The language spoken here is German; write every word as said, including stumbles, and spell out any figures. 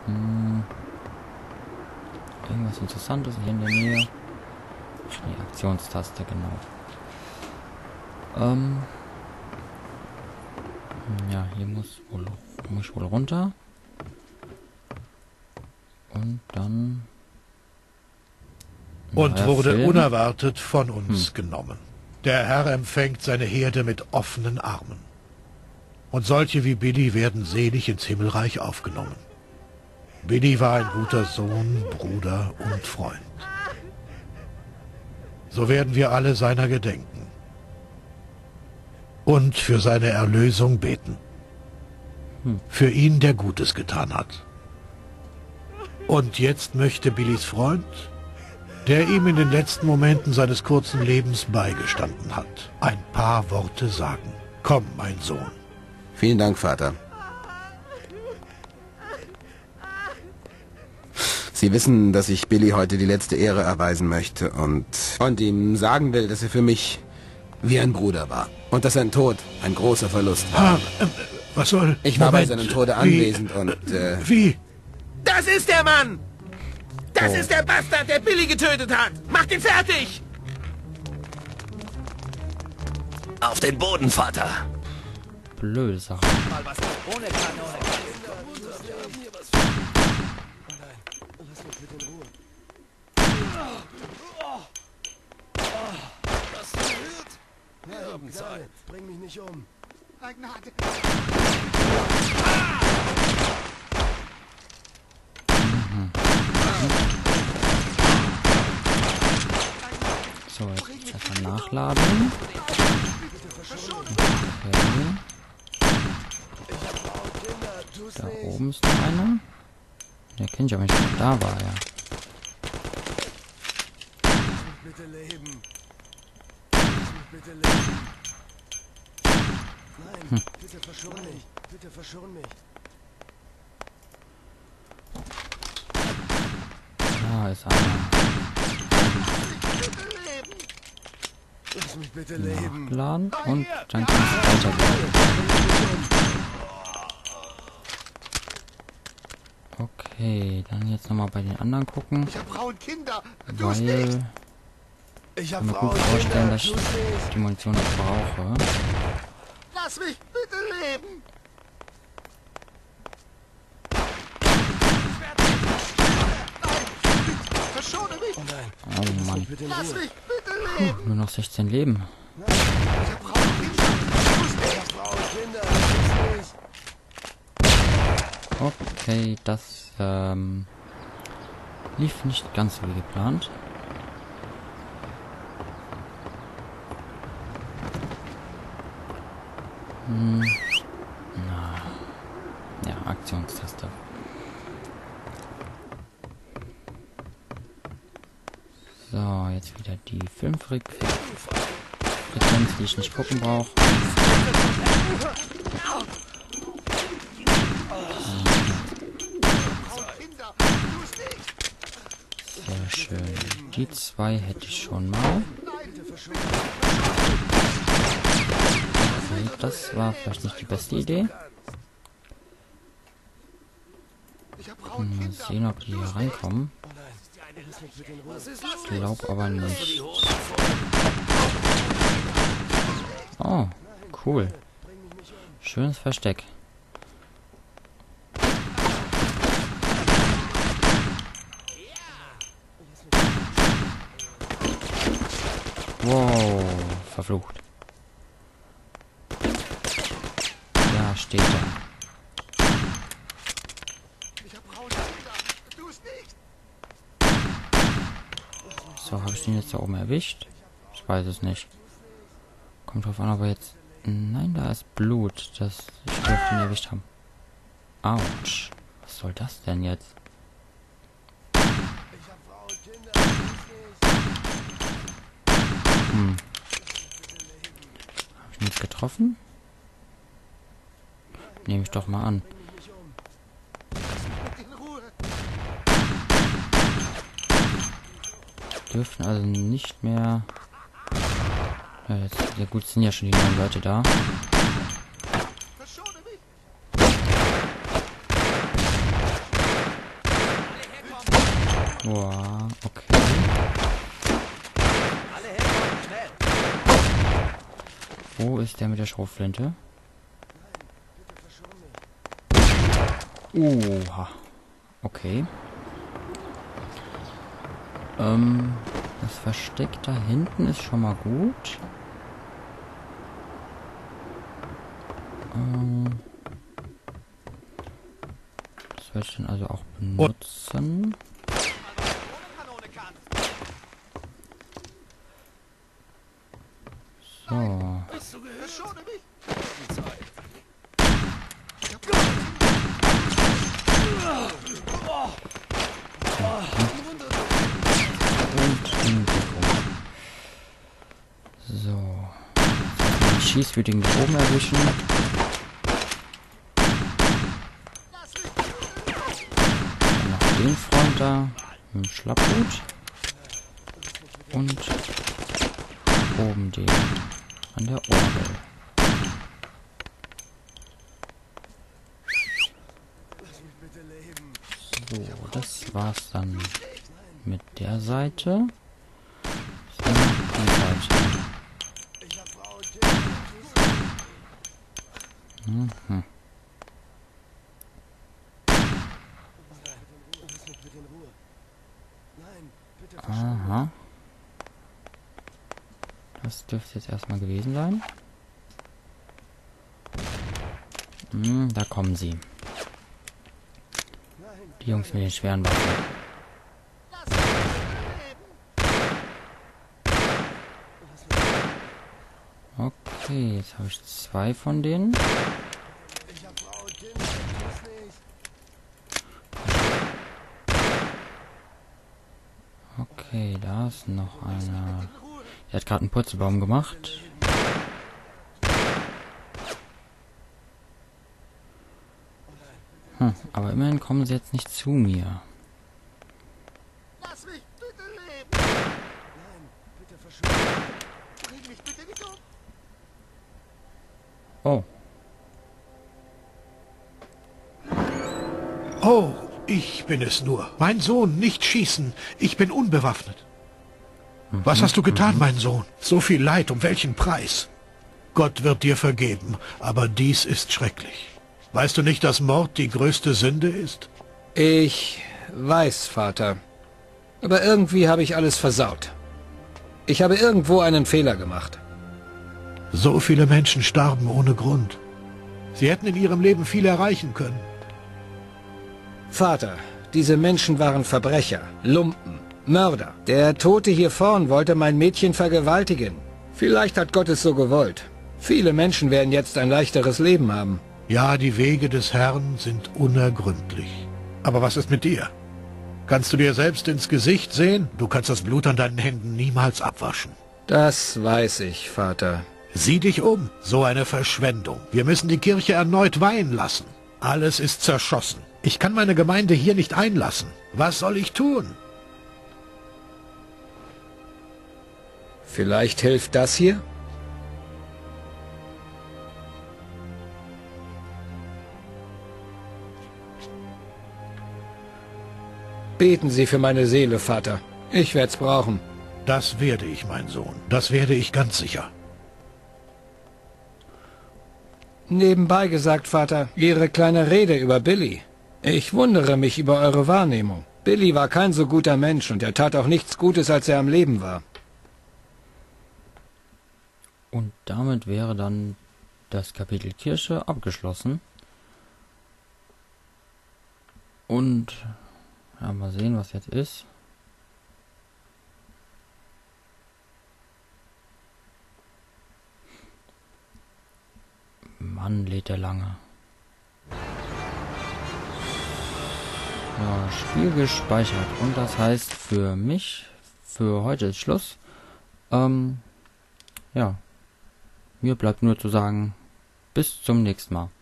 Hm. Irgendwas Interessantes hier in der Nähe. Ach, die Aktionstaste, genau. Ähm. Ja, hier muss, wohl, muss ich wohl runter. Und dann... Und Neuer wurde Film. unerwartet von uns Hm. genommen. Der Herr empfängt seine Herde mit offenen Armen. Und solche wie Billy werden selig ins Himmelreich aufgenommen. Billy war ein guter Sohn, Bruder und Freund. So werden wir alle seiner gedenken. Und für seine Erlösung beten. Hm. Für ihn, der Gutes getan hat. Und jetzt möchte Billys Freund, der ihm in den letzten Momenten seines kurzen Lebens beigestanden hat, ein paar Worte sagen. Komm, mein Sohn. Vielen Dank, Vater. Sie wissen, dass ich Billy heute die letzte Ehre erweisen möchte und, und ihm sagen will, dass er für mich wie ein Bruder war. Und dass sein Tod ein großer Verlust war. Ah, äh, was soll... Ich war Moment, bei seinem Tode wie- anwesend und, äh... Wie? Das ist der Mann! Das Oh. ist der Bastard, der Billy getötet hat! Macht ihn fertig! Auf den Boden, Vater! Blöde Sache. Mal was ohne Kanone. Bring mich nicht um. So, jetzt erstmal nachladen. Okay. Da oben ist noch einer. Der kennt ich aber nicht, da war er. Bitte leben. Bitte leben. Nein, Hm. bitte verschon mich. Bitte verschon mich. Da ist einer. Lass mich bitte leben. Nachladen und dann kann es weitergehen. Okay, dann jetzt nochmal bei den anderen gucken, Ich hab Frauen, Kinder. Tu's nicht. weil Ich ich hab kann mir Frauen, gut vorstellen, Kinder. dass ich Tu's nicht. die Munition noch brauche. Lass mich bitte leben. Nein, verschone mich. Oh nein. Oh Mann, Bitte Lass mich bitte leben. nur noch sechzehn Leben. Ich hab Frauen, Kinder. Tu's nicht. Ich hab Frauen, Kinder. Tu's nicht. Okay, das ähm, lief nicht ganz so wie geplant. Hm. Na. Ja, Aktionstaste. So, jetzt wieder die fünf Frequenz, die ich nicht gucken brauche. Sehr schön. Die zwei hätte ich schon mal. Okay, das war vielleicht nicht die beste Idee. Mal sehen, ob die hier reinkommen. Ich glaube aber nicht. Oh, cool. Schönes Versteck. Wow, verflucht. Da steht er. Ich hab Frauen, Kinder. Tu's nicht. So, habe ich den jetzt da oben erwischt? Ich weiß es nicht. Kommt drauf an, ob er jetzt... Nein, da ist Blut. Das ich dürfte ihn erwischt haben. Autsch. Was soll das denn jetzt? Hm. Habe ich ihn jetzt getroffen? Nehme ich doch mal an. Dürfen also nicht mehr... Ja, jetzt, ja gut, sind ja schon die neuen Leute da. Boah, okay. Alle Hände, schnell. Wo ist der mit der Schrotflinte? Oha. Okay. Ähm, das Versteck da hinten ist schon mal gut. Ähm, das werde ich dann also auch benutzen. So. Verschone mich! Und in Deckung. So. Den schießwütigen da oben erwischen. Dann noch den Freund da. Mit dem Schlapphut. Und oben den. An der Orgel. So, das war's dann mit der Seite. So, die Seite. Mhm. Aha. Das dürfte jetzt erstmal gewesen sein. Hm, da kommen sie. Die Jungs mit den schweren Waffen. Okay, jetzt habe ich zwei von denen. Okay, da ist noch einer. Der hat gerade einen Purzelbaum gemacht. Hm, aber immerhin kommen sie jetzt nicht zu mir. Lass mich bitte leben! Nein, bitte verschwinde. Bring mich bitte nicht um! Oh, Oh, ich bin es nur. Mein Sohn, nicht schießen. Ich bin unbewaffnet. Was hast du getan, mein Sohn? So viel Leid, um welchen Preis? Gott wird dir vergeben, aber dies ist schrecklich. Weißt du nicht, dass Mord die größte Sünde ist? Ich weiß, Vater. Aber irgendwie habe ich alles versaut. Ich habe irgendwo einen Fehler gemacht. So viele Menschen starben ohne Grund. Sie hätten in ihrem Leben viel erreichen können. Vater, diese Menschen waren Verbrecher, Lumpen, Mörder. Der Tote hier vorn wollte mein Mädchen vergewaltigen. Vielleicht hat Gott es so gewollt. Viele Menschen werden jetzt ein leichteres Leben haben. Ja, die Wege des Herrn sind unergründlich. Aber was ist mit dir? Kannst du dir selbst ins Gesicht sehen? Du kannst das Blut an deinen Händen niemals abwaschen. Das weiß ich, Vater. Sieh dich um, so eine Verschwendung. Wir müssen die Kirche erneut weihen lassen. Alles ist zerschossen. Ich kann meine Gemeinde hier nicht einlassen. Was soll ich tun? Vielleicht hilft das hier? Beten Sie für meine Seele, Vater. Ich werd's brauchen. Das werde ich, mein Sohn. Das werde ich ganz sicher. Nebenbei gesagt, Vater, Ihre kleine Rede über Billy. Ich wundere mich über eure Wahrnehmung. Billy war kein so guter Mensch und er tat auch nichts Gutes, als er am Leben war. und damit wäre dann das Kapitel Kirche abgeschlossen. Und ja, mal sehen, was jetzt ist. Mann, lädt der lange. Ja, Spiel gespeichert. Und das heißt für mich, für heute ist Schluss. Ähm, ja. Mir bleibt nur zu sagen, bis zum nächsten Mal.